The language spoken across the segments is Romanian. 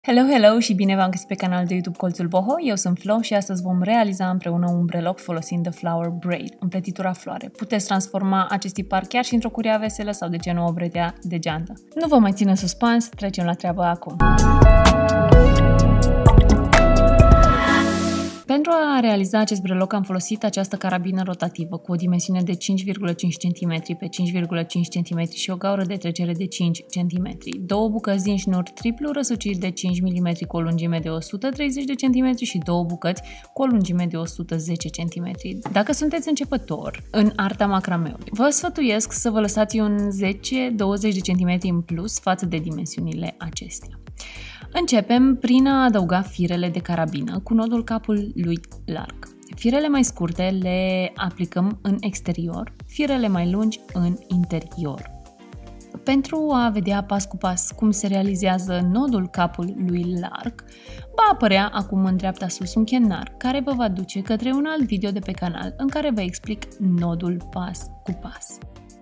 Hello, hello și bine v-am găsit pe canalul de YouTube Colțul Boho. Eu sunt Flo și astăzi vom realiza împreună un breloc folosind The Flower Braid, împletitura floare. Puteți transforma acest tipar chiar și într-o curea veselă sau de ce nu o bredea de geantă. Nu vă mai țin în suspans, trecem la treabă acum. Pentru a realiza acest breloc am folosit această carabină rotativă cu o dimensiune de 5,5 cm pe 5,5 cm și o gaură de trecere de 5 cm, două bucăți din șnur triplu răsucit de 5 mm cu o lungime de 130 cm și două bucăți cu o lungime de 110 cm. Dacă sunteți începător în arta macrameului, vă sfătuiesc să vă lăsați un 10-20 cm în plus față de dimensiunile acestea. Începem prin a adăuga firele de carabină cu nodul capului larg. Firele mai scurte le aplicăm în exterior, firele mai lungi în interior. Pentru a vedea pas cu pas cum se realizează nodul capului larg, va apărea acum în dreapta sus un chenar care vă va duce către un alt video de pe canal în care vă explic nodul pas cu pas.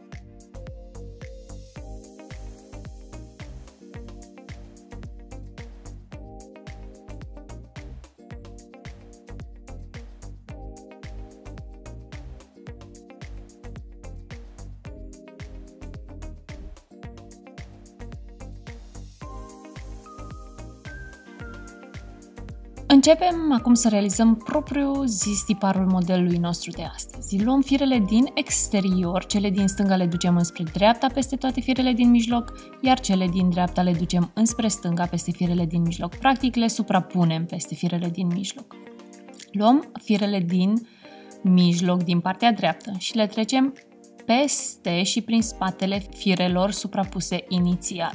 Începem acum să realizăm propriu zis tiparul modelului nostru de astăzi. Luăm firele din exterior, cele din stânga le ducem înspre dreapta peste toate firele din mijloc, iar cele din dreapta le ducem înspre stânga peste firele din mijloc. Practic le suprapunem peste firele din mijloc. Luăm firele din mijloc, din partea dreaptă și le trecem peste și prin spatele firelor suprapuse inițial.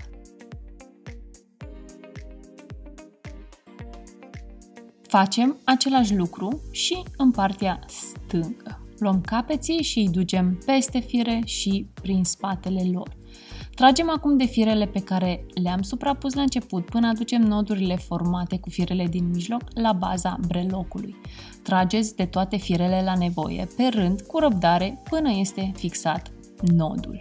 Facem același lucru și în partea stângă. Luăm capeții și îi ducem peste fire și prin spatele lor. Tragem acum de firele pe care le-am suprapus la început până aducem nodurile formate cu firele din mijloc la baza brelocului. Trageți de toate firele la nevoie, pe rând, cu răbdare, până este fixat nodul.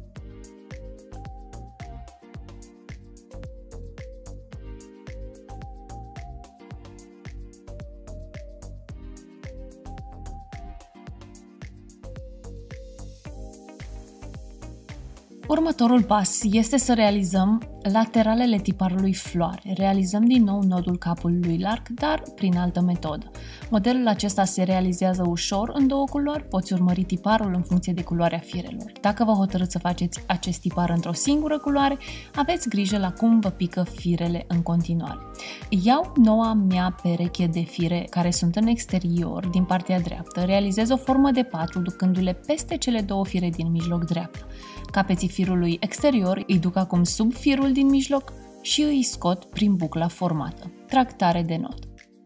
Următorul pas este să realizăm lateralele tiparului floare. Realizăm din nou nodul capului larg, dar prin altă metodă. Modelul acesta se realizează ușor în două culori, poți urmări tiparul în funcție de culoarea firelor. Dacă vă hotărâți să faceți acest tipar într-o singură culoare, aveți grijă la cum vă pică firele în continuare. Iau noua mea pereche de fire care sunt în exterior, din partea dreaptă, realizez o formă de 4 ducându-le peste cele două fire din mijloc dreapta. Capeții firului exterior îi duc acum sub firul din mijloc și îi scot prin bucla formată. Trag tare de nod.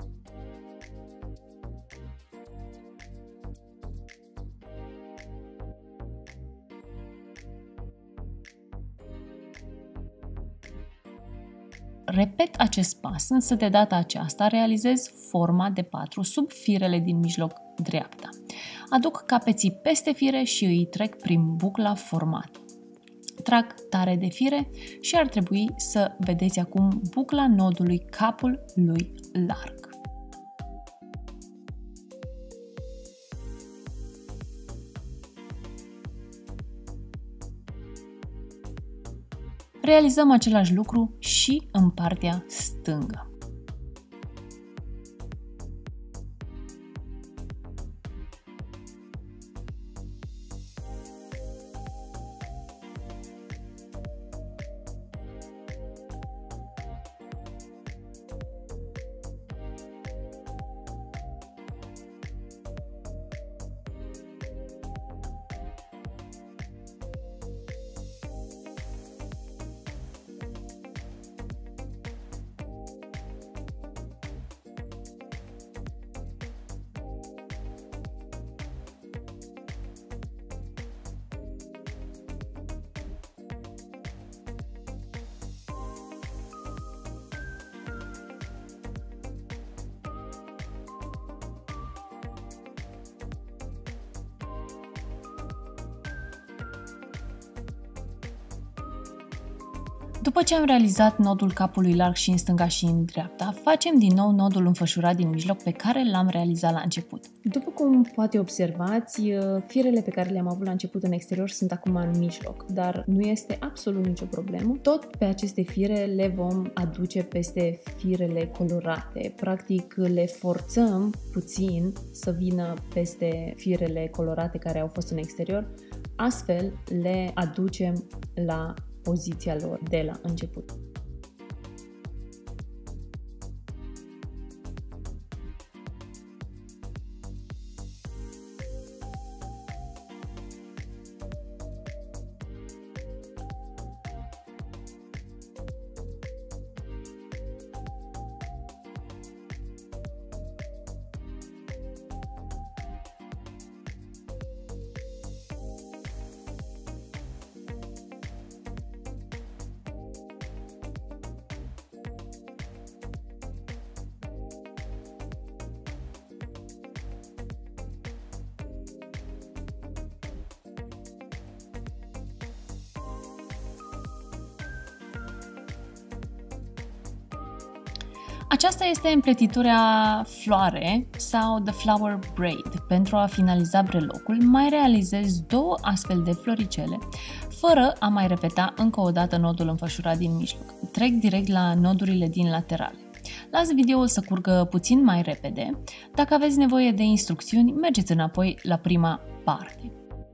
Repet acest pas, însă de data aceasta realizez forma de 4 sub firele din mijloc dreapta. Aduc capeții peste fire și îi trec prin bucla formată. Trag tare de fire și ar trebui să vedeți acum bucla nodului capului larg. Realizăm același lucru și în partea stângă. După ce am realizat nodul capului larg și în stânga și în dreapta, facem din nou nodul înfășurat din mijloc pe care l-am realizat la început. După cum poate observați, firele pe care le-am avut la început în exterior sunt acum în mijloc, dar nu este absolut nicio problemă. Tot pe aceste fire le vom aduce peste firele colorate. Practic le forțăm puțin să vină peste firele colorate care au fost în exterior, astfel le aducem la poziția lor de la început. Aceasta este împletitura floare sau the flower braid. Pentru a finaliza brelocul, mai realizez 2 astfel de floricele, fără a mai repeta încă o dată nodul înfășurat din mijloc. Trec direct la nodurile din laterale. Las videoul să curgă puțin mai repede. Dacă aveți nevoie de instrucțiuni, mergeți înapoi la prima parte.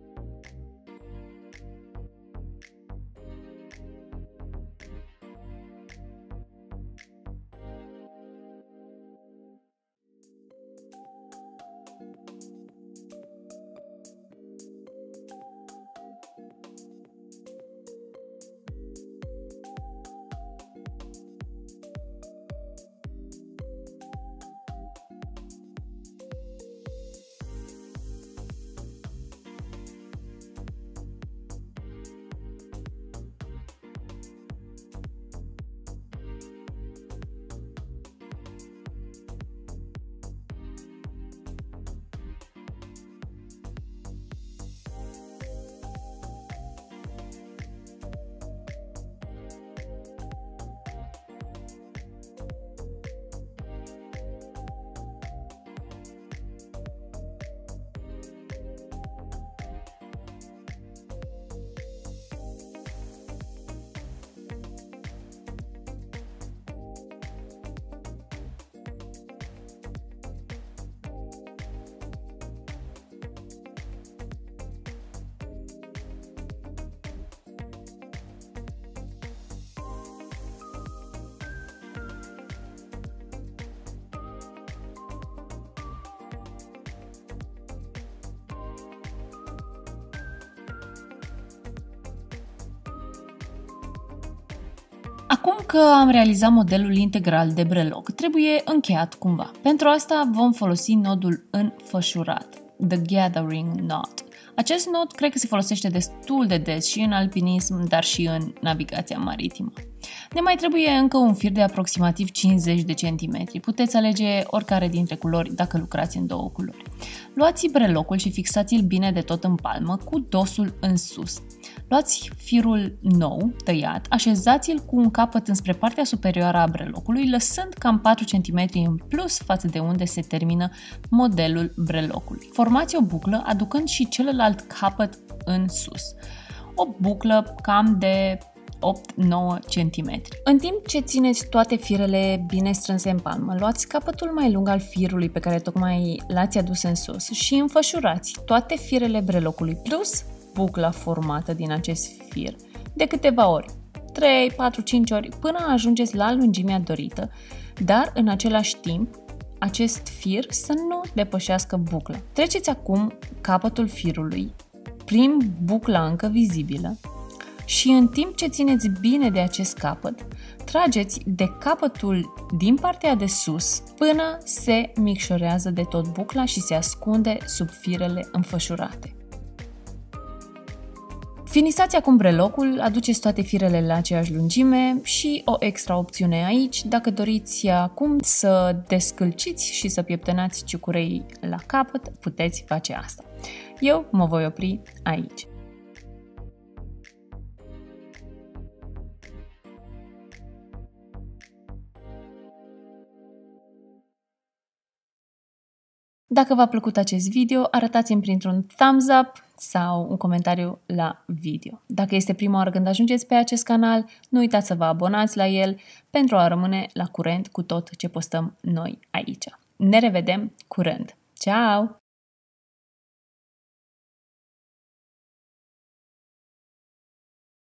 Acum că am realizat modelul integral de breloc, trebuie încheiat cumva. Pentru asta vom folosi nodul înfășurat, the gathering knot. Acest nod cred că se folosește destul de des și în alpinism, dar și în navigația maritimă. Ne mai trebuie încă un fir de aproximativ 50 de centimetri. Puteți alege oricare dintre culori dacă lucrați în 2 culori. Luați brelocul și fixați-l bine de tot în palmă cu dosul în sus. Luați firul nou, tăiat, așezați-l cu un capăt înspre partea superioară a brelocului, lăsând cam 4 cm în plus față de unde se termină modelul brelocului. Formați o buclă aducând și celălalt capăt în sus. O buclă cam de 8-9 cm. În timp ce țineți toate firele bine strânse în palmă, luați capătul mai lung al firului pe care tocmai l-ați adus în sus și înfășurați toate firele brelocului plus bucla formată din acest fir de câteva ori, 3, 4, 5 ori, până ajungeți la lungimea dorită, dar în același timp acest fir să nu depășească bucla. Treceți acum capătul firului prin bucla încă vizibilă și în timp ce țineți bine de acest capăt, trageți de capătul din partea de sus până se micșorează de tot bucla și se ascunde sub firele înfășurate. Finisați acum brelocul, aduceți toate firele la aceeași lungime și o extra opțiune aici, dacă doriți acum să descălciți și să pieptănați ciucurei la capăt, puteți face asta. Eu mă voi opri aici. Dacă v-a plăcut acest video, arătați-mi printr-un thumbs up sau un comentariu la video. Dacă este prima oară când ajungeți pe acest canal, nu uitați să vă abonați la el pentru a rămâne la curent cu tot ce postăm noi aici. Ne revedem curând! Ciao!